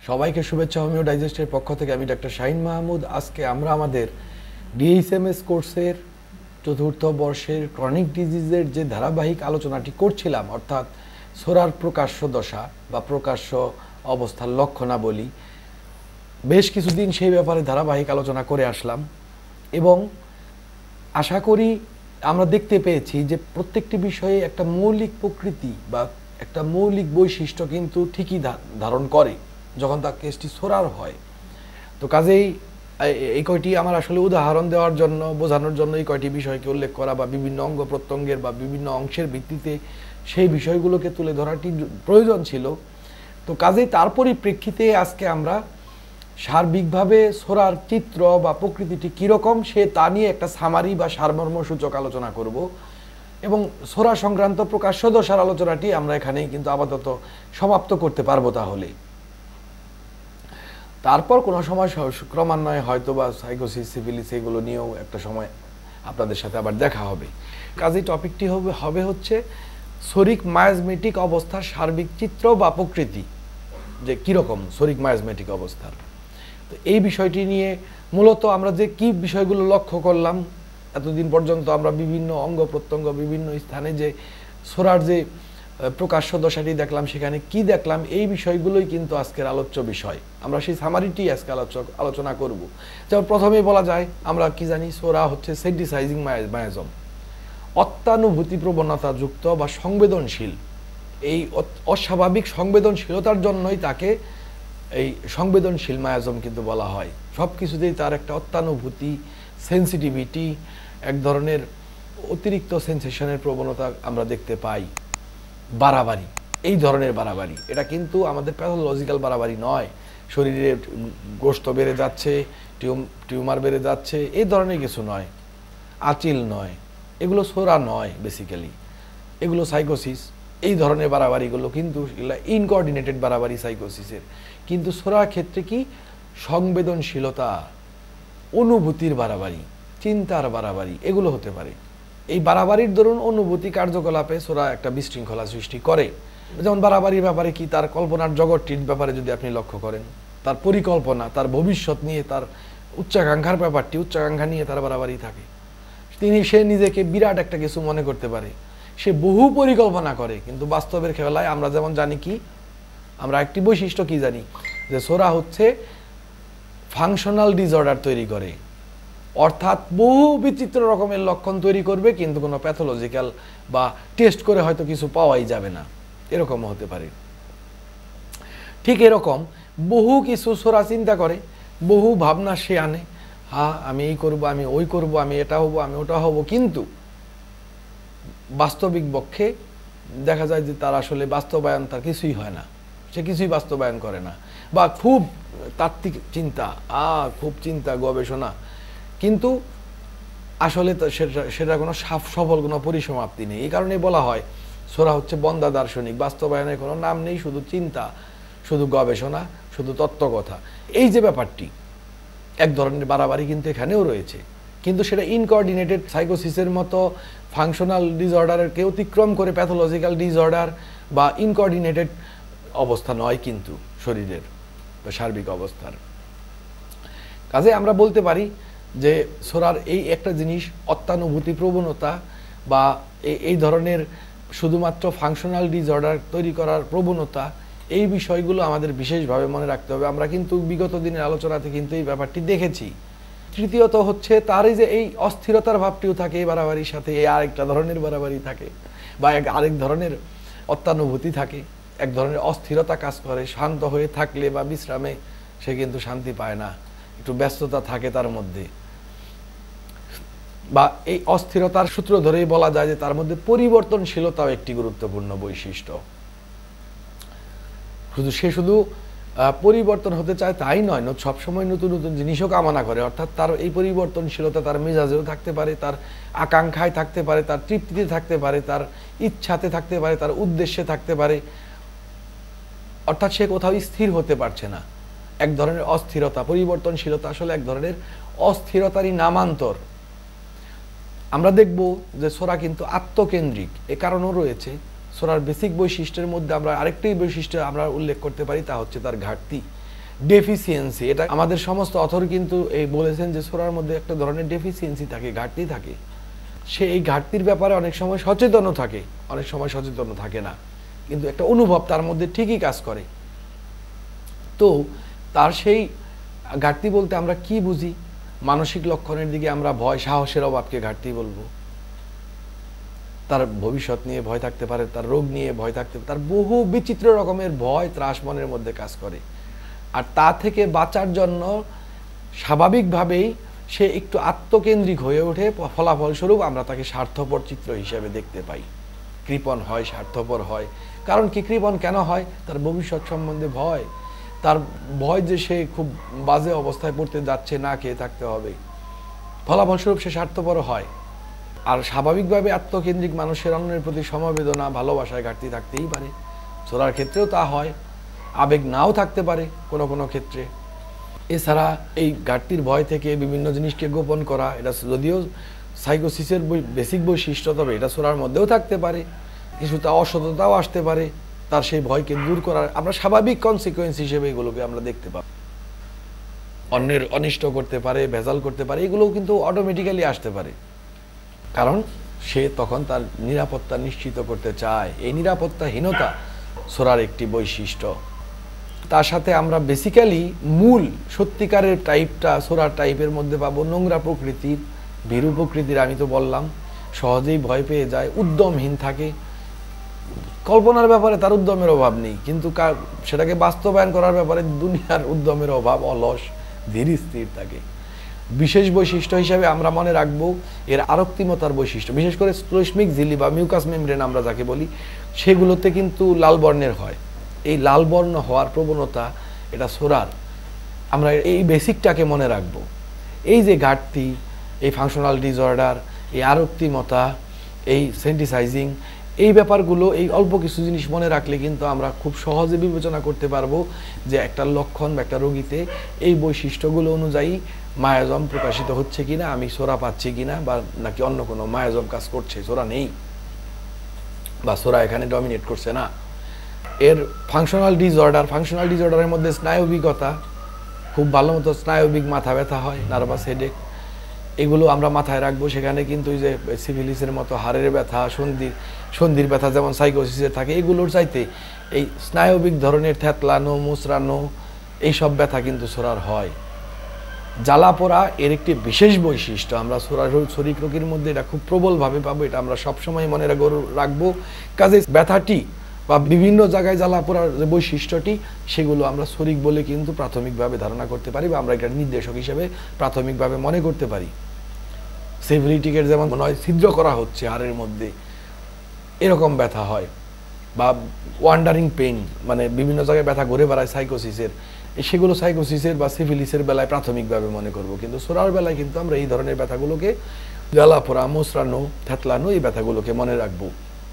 সবাইকে শুভেচ্ছা হোমিওডাইজেস্টের পক্ষ থেকে আমি ডাক্তার শাহিন মাহমুদ। আজকে আমরা আমাদের DHMS কোর্সের চতুর্থ বর্ষের ক্রনিক ডিজিজের যে ধারাবাহিক আলোচনাটি করছিলাম, অর্থাৎ ছোরার প্রকাশ্য দশা বা প্রকাশ্য অবস্থার লক্ষণাবলী, বেশ কিছুদিন সেই ব্যাপারে ধারাবাহিক আলোচনা করে আসলাম এবং আশা করি আমরা দেখতে পেয়েছি যে প্রত্যেকটি বিষয়ে একটা মৌলিক প্রকৃতি বা একটা মৌলিক বৈশিষ্ট্য কিন্তু ঠিকই ধারণ করে যখন তার কেসটি ছোরার হয়। তো কাজেই এই কয়টি আমার আসলে উদাহরণ দেওয়ার জন্য, বোঝানোর জন্য এই কয়টি বিষয়কে উল্লেখ করা বা বিভিন্ন অঙ্গ প্রত্যঙ্গের বা বিভিন্ন অংশের ভিত্তিতে সেই বিষয়গুলোকে তুলে ধরাটি প্রয়োজন ছিল। তো কাজেই তার পরিপ্রেক্ষিতে আজকে আমরা সার্বিকভাবে ছোরার চিত্র বা প্রকৃতিটি কীরকম সে তা নিয়ে একটা সামারি বা সারমর্মসূচক আলোচনা করব এবং ছোরা সংক্রান্ত প্রকাশ্য দশার আলোচনাটি আমরা এখানেই কিন্তু আপাতত সমাপ্ত করতে পারবো। তাহলে তারপর কোনো সময় ক্রমান্বয়ে হয়তো বা সাইকোসিস, সিফিলিস এগুলো নিয়েও একটা সময় আপনাদের সাথে আবার দেখা হবে। কাজেই টপিকটি হবে হচ্ছে শরিক মায়াজমেটিক অবস্থার সার্বিক চিত্র বা প্রকৃতি, যে কীরকম শরিক মায়াজমেটিক অবস্থার। তো এই বিষয়টি নিয়ে মূলত আমরা যে কি বিষয়গুলো লক্ষ্য করলাম এতদিন পর্যন্ত, আমরা বিভিন্ন অঙ্গ প্রত্যঙ্গ বিভিন্ন স্থানে যে ছোরার যে প্রকাশ্য দশাটি দেখলাম, সেখানে কি দেখলাম, এই বিষয়গুলোই কিন্তু আজকের আলোচ্য বিষয়। আমরা সেই সামারিটি আজকে আলোচনা করব। যেমন প্রথমেই বলা যায়, আমরা কি জানি, ছোরা হচ্ছে সেন্টিসাইজিং মায়াজম, অত্যানুভূতি প্রবণতা যুক্ত বা সংবেদনশীল। এই অস্বাভাবিক সংবেদনশীলতার জন্যই তাকে এই সংবেদনশীল মায়াজম কিন্তু বলা হয়। সব কিছুতেই তার একটা অত্যানুভূতি, সেন্সিটিভিটি, এক ধরনের অতিরিক্ত সেন্সেশনের প্রবণতা আমরা দেখতে পাই। বাড়াবাড়ি, এই ধরনের বাড়াবাড়ি, এটা কিন্তু আমাদের প্যাথোলজিক্যাল বাড়াবাড়ি নয়। শরীরে গোশত বেড়ে যাচ্ছে, টিউমার বেড়ে যাচ্ছে, এই ধরনের কিছু নয়, আচিল নয়, এগুলো ছোরা নয়। বেসিক্যালি এগুলো সাইকোসিস, এই ধরনের বাড়াবাড়িগুলো কিন্তু ইনকোঅর্ডিনেটেড বাড়াবাড়ি সাইকোসিসের। কিন্তু ছোরার ক্ষেত্রে কি সংবেদনশীলতা, অনুভূতির বাড়াবাড়ি, চিন্তার বাড়াবাড়ি, এগুলো হতে পারে। এই বাড়াবাড়ির দরুন অনুভূতি কার্যকলাপে ছোরা একটা বিশৃঙ্খলা সৃষ্টি করে। যেমন বাড়াবাড়ির ব্যাপারে কি, তার কল্পনার জগৎটির ব্যাপারে যদি আপনি লক্ষ্য করেন, তার পরিকল্পনা, তার ভবিষ্যৎ নিয়ে তার উচ্চাকাঙ্ক্ষার ব্যাপারটি, উচ্চাকাঙ্ক্ষা নিয়ে তার বাড়াবাড়ি থাকে। সে নিজেকে বিরাট একটা কিছু মনে করতে পারে, সে বহু পরিকল্পনা করে, কিন্তু বাস্তবের খেলায় আমরা যেমন জানি কি, আমরা একটি বৈশিষ্ট্য কি জানি, যে ছোরা হচ্ছে ফাংশনাল ডিসঅর্ডার তৈরি করে, অর্থাৎ বহু বিচিত্র রকমের লক্ষণ তৈরি করবে, কিন্তু কোনো প্যাথোলজিক্যাল বা টেস্ট করে হয়তো কিছু পাওয়াই যাবে না, এরকমও হতে পারে। ঠিক এরকম বহু কিছু ছোরা চিন্তা করে, বহু ভাবনা সে আনে, হ্যাঁ আমি এই করবো, আমি ওই করবো, আমি এটা হবো, আমি ওটা হবো, কিন্তু বাস্তবিক পক্ষে দেখা যায় যে তার আসলে বাস্তবায়ন তার কিছুই হয় না, সে কিছুই বাস্তবায়ন করে না। বা খুব তাত্ত্বিক চিন্তা, খুব চিন্তা গবেষণা, কিন্তু আসলে সেটা কোনো সফল কোনো পরিসমাপ্তি নেই। এই কারণে বলা হয় ছোরা হচ্ছে বন্দা দার্শনিক, বাস্তবায়নের কোনো নাম নেই, শুধু চিন্তা, শুধু গবেষণা, শুধু তত্ত্বকথা। এই যে ব্যাপারটি, এক ধরনের বাড়াবাড়ি কিন্তু এখানেও রয়েছে, কিন্তু সেটা ইনকোঅর্ডিনেটেড সাইকোসিসের মতো ফাংশনাল ডিসঅর্ডারকে অতিক্রম করে প্যাথোলজিক্যাল ডিসঅর্ডার বা ইনকোঅর্ডিনেটেড অবস্থা নয় কিন্তু শরীরের বা সার্বিক অবস্থার। কাজে আমরা বলতে পারি যে ছোরার এই একটা জিনিস, অত্যানুভূতি প্রবণতা বা এই ধরনের শুধুমাত্র ফাংশনাল ডিসঅর্ডার তৈরি করার প্রবণতা, এই বিষয়গুলো আমাদের বিশেষভাবে মনে রাখতে হবে। আমরা কিন্তু বিগত দিনের আলোচনাতে কিন্তু এই ব্যাপারটি দেখেছি। তৃতীয়ত হচ্ছে তার এই অস্থিরতার ভাবটিও থাকে এই বাড়াবাড়ির সাথে, এই আরেকটা ধরনের বাড়াবাড়ি থাকে বা আরেক ধরনের অত্যানুভূতি থাকে, এক ধরনের অস্থিরতা কাজ করে। শান্ত হয়ে থাকলে বা বিশ্রামে সে কিন্তু শান্তি পায় না, একটু ব্যস্ততা থাকে তার মধ্যে। বা এই অস্থিরতার সূত্র ধরেই বলা যায় যে তার মধ্যে পরিবর্তনশীলতাও একটি গুরুত্বপূর্ণ বৈশিষ্ট্য। সে শুধু পরিবর্তন হতে চায় তাই নয়, সবসময় নতুন নতুন জিনিসও কামনা করে। অর্থাৎ তার এই পরিবর্তনশীলতা তার মেজাজেও থাকতে পারে, তার আকাঙ্ক্ষায় থাকতে পারে, তার তৃপ্তিতে থাকতে পারে, তার ইচ্ছাতে থাকতে পারে, তার উদ্দেশ্যে থাকতে পারে। অর্থাৎ সে কোথাও স্থির হতে পারছে না। এক ধরনের অস্থিরতা, পরিবর্তনশীলতা আসলে এক ধরনের অস্থিরতারই নামান্তর। আমরা দেখব যে ছোরা কিন্তু আত্মকেন্দ্রিক, এ কারণও রয়েছে। ছোরার বেসিক বৈশিষ্ট্যের মধ্যে আমরা আরেকটি বৈশিষ্ট্য আমরা উল্লেখ করতে পারি, তা হচ্ছে তার ঘাটতি। ডেফিসিয়েন্সি, এটা আমাদের সমস্ত অথর কিন্তু এই বলেছেন যে সূরার মধ্যে একটা ধরনের ডেফিসিয়েন্সি থাকে, ঘাটতি থাকে। সে এই ঘাটতির ব্যাপারে অনেক সময় সচেতনও থাকে, অনেক সময় সচেতন থাকে না, কিন্তু একটা অনুভব তার মধ্যে ঠিকই কাজ করে। তো তার সেই ঘাটতি বলতে আমরা কি বুঝি? মানসিক লক্ষণের দিকে আমরা ভয়, সাহসের অভাবকে ঘাটতি বলবো। তার ভবিষ্যৎ নিয়ে ভয় থাকতে পারে, তার রোগ নিয়ে ভয় থাকতে পারে, তার বহু বিচিত্র রকমের ভয় ত্রাস মনের মধ্যে কাজ করে। আর তা থেকে বাঁচার জন্য স্বাভাবিকভাবেই সে একটু আত্মকেন্দ্রিক হয়ে ওঠে। ফলাফলস্বরূপ আমরা তাকে স্বার্থপর চিত্র হিসেবে দেখতে পাই, কৃপণ হয়, স্বার্থপর হয়। কারণ কি কৃপণ কেন হয়? তার ভবিষ্যৎ সম্বন্ধে ভয়, তার ভয় যে সে খুব বাজে অবস্থায় পড়তে যাচ্ছে, না খেয়ে থাকতে হবে। ফলাফলস্বরূপ সে স্বার্থপর হয়। আর স্বাভাবিকভাবে আত্মকেন্দ্রিক মানুষের অন্যের প্রতি সমবেদনা, ভালোবাসায় ঘাটতি থাকতেই পারে। সূরার ক্ষেত্রেও তা হয়, আবেগ নাও থাকতে পারে কোনো কোনো ক্ষেত্রে। এছাড়া এই ঘাটতির ভয় থেকে বিভিন্ন জিনিসকে গোপন করা, এটা যদিও সাইকোসিসের বেসিক বৈশিষ্ট্য, তবে এটা সূরার মধ্যেও থাকতে পারে। কিছুটা অসততাও আসতে পারে তার সেই ভয়কে দূর করার। আমরা স্বাভাবিক কনসিকুয়েন্স হিসেবে এগুলোকে আমরা দেখতে পাই। অন্যের অনিষ্ট করতে পারে, ভেজাল করতে পারে, এগুলোও কিন্তু অটোমেটিক্যালি আসতে পারে, কারণ সে তখন তার নিরাপত্তা নিশ্চিত করতে চায়। এই নিরাপত্তাহীনতা সূরার একটি বৈশিষ্ট্য। তার সাথে আমরা বেসিক্যালি মূল সত্যিকারের টাইপটা সূরার টাইপের মধ্যে পাবো নোংরা প্রকৃতির, ভীরু প্রকৃতির। আমি তো বললাম সহজেই ভয় পেয়ে যায়, উদ্যমহীন থাকে। কল্পনার ব্যাপারে তার উদ্যমের অভাব নেই, কিন্তু সেটাকে বাস্তবায়ন করার ব্যাপারে দুনিয়ার উদ্যমের অভাব, অলস, ধীর স্থির থাকে। বিশেষ বৈশিষ্ট্য হিসাবে আমরা মনে রাখবো এর আরক্তিমতার বৈশিষ্ট্য। বিশেষ করে শ্লেষ্মিক ঝিল্লি বা মিউকাস মেমব্রেন আমরা যাকে বলি, সেগুলোতে কিন্তু লাল বর্ণের হয়। এই লাল বর্ণ হওয়ার প্রবণতা এটা সূরার। আমরা এই বেসিকটাকে মনে রাখবো। এই যে ঘাটতি, এই ফাংশনাল ডিসঅর্ডার, এই আরক্তিমতা, এই সেন্টিসাইজিং, এই ব্যাপারগুলো, এই অল্প কিছু জিনিস মনে রাখলে কিন্তু আমরা খুব সহজে বিবেচনা করতে পারবো যে একটা লক্ষণ বা একটা রোগীতে এই বৈশিষ্ট্যগুলো অনুযায়ী মায়াজম প্রকাশিত হচ্ছে কিনা, আমি সূরা পাচ্ছি কিনা, বা নাকি অন্য কোনো মায়াজম কাজ করছে, সূরা নেই, বা সূরা এখানে ডমিনেট করছে না। এর ফাংশনাল ডিসঅর্ডারের মধ্যে স্নায়বিকতা, খুব ভালো মতো স্নায়বিক মাথা ব্যথা হয়, নার্ভাস হেডেক, এগুলো আমরা মাথায় রাখবো। সেখানে কিন্তু এই যে সিফিলিসের মতো হাড়ের ব্যথা, সন্ধির ব্যথা যেমন সাইকোসিসের থাকে, এগুলোর চাইতে এই স্নায়বিক ধরনের থ্যাতলানো, মুচড়ানো, এইসব ব্যথা কিন্তু সূরার হয়। জ্বালাপোড়া এর একটি বিশেষ বৈশিষ্ট্য। আমরা সূরার শরীর রোগীর মধ্যে এটা খুব প্রবলভাবে পাবো, এটা আমরা সবসময় মনে রাখবো। কাজে ব্যথাটি বা বিভিন্ন জায়গায় জ্বালাপোড়ার যে বৈশিষ্ট্যটি, সেগুলো আমরা শরিক বলে কিন্তু প্রাথমিকভাবে ধারণা করতে পারি, বা আমরা এটা নির্দেশক হিসেবে প্রাথমিকভাবে মনে করতে পারি। সেভিলিটিকের যেমন মনে হয় ছিদ্র করা হচ্ছে হাড়ের মধ্যে, এরকম ব্যথা হয়। বা ওয়ান্ডারিং পেইন, মানে বিভিন্ন জায়গায় ব্যথা ঘুরে বেড়ায় সাইকোসিসের, সেগুলো সাইকোসিসের বা সিফিলিসের বেলায় প্রাথমিকভাবে মনে করব। কিন্তু সূরার বেলায় কিন্তু আমরা এই ধরনের ব্যথাগুলোকে, জ্বালাপোড়া, মোচড়ানো, থ্যাতলানো, এই ব্যথাগুলোকে মনে রাখবো।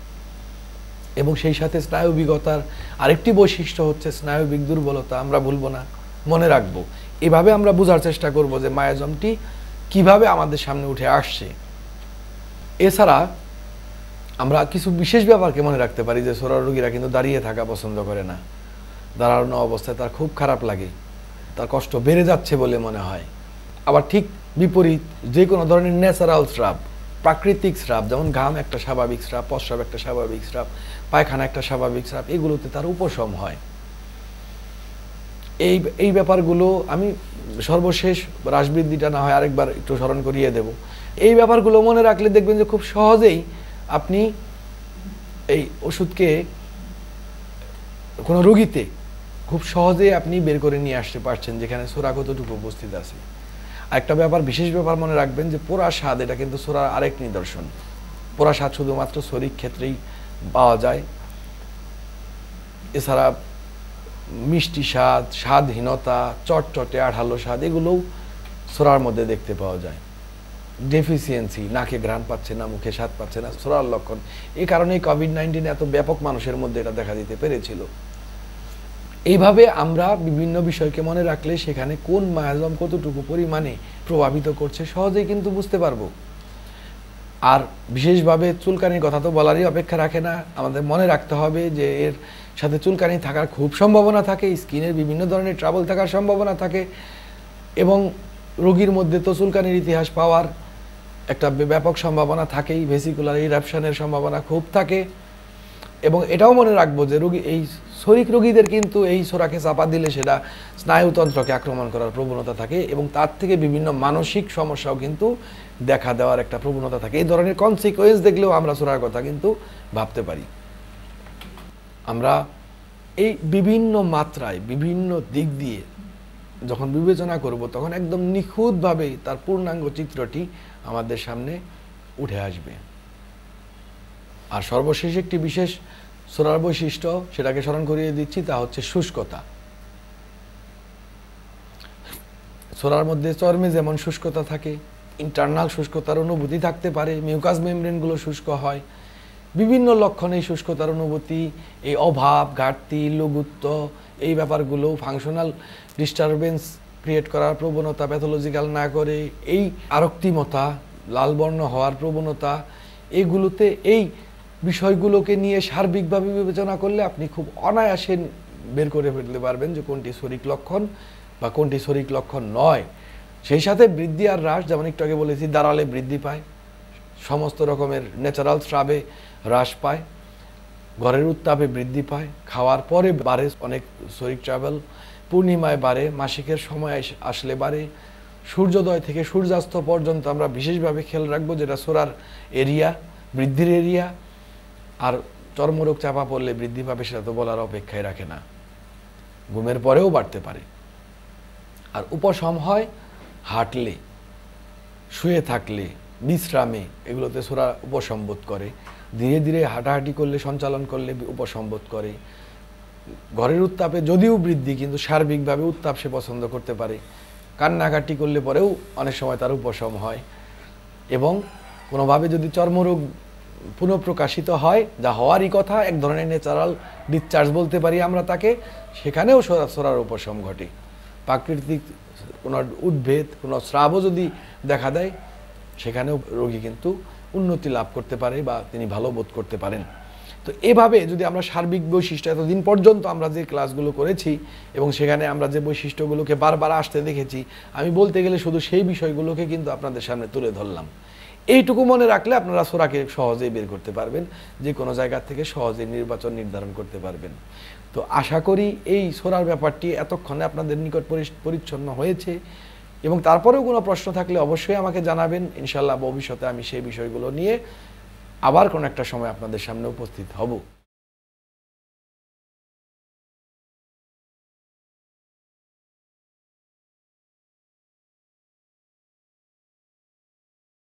এবং সেই সাথে স্নায়বিকতার আরেকটি বৈশিষ্ট্য হচ্ছে স্নায়বিক দুর্বলতা, আমরা ভুলবো না, মনে রাখবো। এভাবে আমরা বোঝার চেষ্টা করব যে মায়াজমটি কিভাবে আমাদের সামনে উঠে আসছে। এছাড়া আমরা কিছু বিশেষ ব্যাপারকে মনে রাখতে পারি যে সূরার রোগীরা কিন্তু দাঁড়িয়ে থাকা পছন্দ করে না, দাঁড়ানো অবস্থায় তার খুব খারাপ লাগে, তার কষ্ট বেড়ে যাচ্ছে বলে মনে হয়। আবার ঠিক বিপরীত, যে কোনো ধরনের ন্যাচারাল স্রাব, প্রাকৃতিক স্রাব, যেমন ঘাম একটা স্বাভাবিক স্রাব, প্রস্রাব একটা স্বাভাবিক স্রাব, পায়খানা একটা স্বাভাবিক স্রাব, এগুলোতে তার উপশম হয়। এই ব্যাপারগুলো আমি সর্বশেষ রাসবৃদ্ধিটা না হয় আরেকবার একটু স্মরণ করিয়ে দেব। এই ব্যাপারগুলো মনে রাখলে দেখবেন যে খুব সহজেই আপনি এই ওষুধকে কোনো রোগীতে খুব সহজেই আপনি বের করে নিয়ে আসতে পারছেন, যেখানে সূরা কতটুকু উপস্থিত আছে। একটা ব্যাপার, বিশেষ ব্যাপার মনে রাখবেন যে পোড়া স্বাদ, এটা কিন্তু সূরার আরেক নিদর্শন। পোড়া স্বাদ শুধুমাত্র শরীর ক্ষেত্রেই পাওয়া যায়। এছাড়া মিষ্টি স্বাদ, স্বাদহীনতা, চটচটে আঠালো স্বাদ, এগুলোও সূরার মধ্যে দেখতে পাওয়া যায়। ডেফিসিয়েন্সি, নাকে ঘ্রাণ পাচ্ছে না, মুখে স্বাদ পাচ্ছে না, সূরার লক্ষণ। এই কারণেই কোভিড-19 এত ব্যাপক মানুষের মধ্যে এটা দেখা দিতে পেরেছিল। এইভাবে আমরা বিভিন্ন বিষয়কে মনে রাখলে সেখানে কোন মায়াজম কতটুকু পরিমাণে প্রভাবিত করছে সহজেই কিন্তু বুঝতে পারবো। আর বিশেষভাবে চুলকানির কথা তো বলারই অপেক্ষা রাখে না, আমাদের মনে রাখতে হবে যে এর সাথে চুলকানি থাকার খুব সম্ভাবনা থাকে, স্কিনের বিভিন্ন ধরনের ট্রাবল থাকার সম্ভাবনা থাকে, এবং রোগীর মধ্যে তো চুলকানির ইতিহাস পাওয়ার একটা ব্যাপক সম্ভাবনা থাকেই, ভেসিকুলার ইরাপশনের সম্ভাবনা খুব থাকে। এবং এটাও মনে রাখবো যে রোগী এই শরিক রোগীদের কিন্তু এই ছোরাকে চাপা দিলে সেটা স্নায়ুতন্ত্রকে আক্রমণ করার প্রবণতা থাকে, এবং তার থেকে বিভিন্ন মানসিক সমস্যাও কিন্তু দেখা দেওয়ার একটা প্রবণতা থাকে। এই ধরনের কনসিকুয়েন্স দেখলেও আমরা ছোরার কথা কিন্তু ভাবতে পারি। আমরা এই বিভিন্ন মাত্রায় বিভিন্ন দিক দিয়ে যখন বিবেচনা করব তখন একদম নিখুঁতভাবে তার পূর্ণাঙ্গ চিত্রটি আমাদের সামনে উঠে আসবে। আর সর্বশেষ একটি বিশেষ ছোরার বৈশিষ্ট্য সেটাকে স্মরণ করিয়ে দিচ্ছি, তা হচ্ছে শুষ্কতা। ছোরার মধ্যে চর্মে যেমন শুষ্কতা থাকে, ইন্টারনাল শুষ্কতার অনুভূতি থাকতে পারে, মিউকাস মেমব্রেনগুলো শুষ্ক হয়, বিভিন্ন লক্ষণ এই শুষ্কতার অনুভূতি, এই অভাব, ঘাটতি, লঘুত্ব, এই ব্যাপারগুলো ফাংশনাল ডিস্টারবেন্স ক্রিয়েট করার প্রবণতা প্যাথোলজিক্যাল না করে, এই আরক্তিমতা, লালবর্ণ হওয়ার প্রবণতা, এগুলোতে এই বিষয়গুলোকে নিয়ে সার্বিকভাবে বিবেচনা করলে আপনি খুব অনায়াসে বের করে ফেলতে পারবেন যে কোনটি শরিক লক্ষণ বা কোনটি শরিক লক্ষণ নয়। সেই সাথে বৃদ্ধি আর হ্রাস, যেমন একটু আগে বলেছি, দাঁড়ালে বৃদ্ধি পায়, সমস্ত রকমের ন্যাচারাল স্রাবে হ্রাস পায়, ঘরের উত্তাপে বৃদ্ধি পায়, খাওয়ার পরে বাড়ে অনেক শরিক ট্রাভেল, পূর্ণিমায় বাড়ে, মাসিকের সময় আসলে বাড়ে, সূর্যোদয় থেকে সূর্যাস্ত পর্যন্ত আমরা বিশেষভাবে খেয়াল রাখবো, যেটা ছোরার এরিয়া, বৃদ্ধির এরিয়া। আর চর্মরোগ চাপা পড়লে বৃদ্ধি পাবে সেটা তো বলার অপেক্ষায় রাখে না, ঘুমের পরেও বাড়তে পারে। আর উপশম হয় হাঁটলে, শুয়ে থাকলে, বিশ্রামে, এগুলোতে ছোরা উপশম বোধ করে। ধীরে ধীরে হাঁটাহাঁটি করলে, সঞ্চালন করলে উপশম বোধ করে। ঘরের উত্তাপে যদিও বৃদ্ধি, কিন্তু সার্বিকভাবে উত্তাপ সে পছন্দ করতে পারে। কান্নাকাটি করলে পরেও অনেক সময় তার উপশম হয়। এবং কোনোভাবে যদি চর্মরোগ পুনঃপ্রকাশিত হয়, যা হওয়ারই কথা, এক ধরনের ন্যাচারাল ডিসচার্জ বলতে পারি আমরা তাকে, সেখানেও ছোরার উপশম ঘটে। প্রাকৃতিক কোনো উদ্ভেদ, কোনো স্রাবও যদি দেখা দেয়, সেখানেও রোগী কিন্তু উন্নতি লাভ করতে পারে বা তিনি ভালো বোধ করতে পারেন। তো এভাবে যদি আমরা সার্বিক বৈশিষ্ট্য, এতদিন পর্যন্ত আমরা যে ক্লাসগুলো করেছি এবং সেখানে আমরা যে বৈশিষ্ট্যগুলোকে বারবার আসতে দেখেছি, আমি বলতে গেলে শুধু সেই বিষয়গুলোকে কিন্তু আপনাদের সামনে তুলে ধরলাম। এইটুকু মনে রাখলে আপনারা ছোরাকে সহজেই বের করতে পারবেন, যে কোনো জায়গা থেকে সহজেই নির্ধারণ করতে পারবেন। তো আশা করি এই ছোরার ব্যাপারটি এতক্ষণে আপনাদের নিকট পরিচ্ছন্ন হয়েছে, এবং তারপরেও কোনো প্রশ্ন থাকলে অবশ্যই আমাকে জানাবেন। ইনশাআল্লাহ ভবিষ্যতে আমি সেই বিষয়গুলো নিয়ে আবার কোনো একটা সময় আপনাদের সামনে উপস্থিত হব।